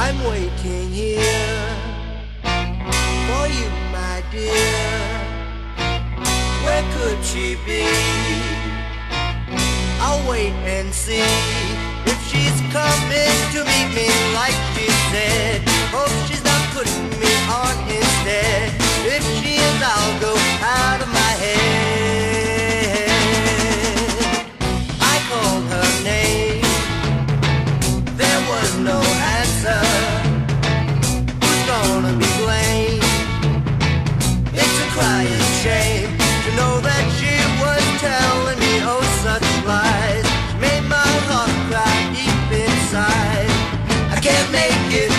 I'm waiting here for you, my dear. Where could she be? I'll wait and see if she's coming to meet me like she said. Hope she's not putting me on instead. If she is, I'll go out of my head. I called her name, there was no answer. Who's gonna be blamed? It's a crying shame to know that she was telling me oh such lies. Made my heart cry deep inside. I can't make it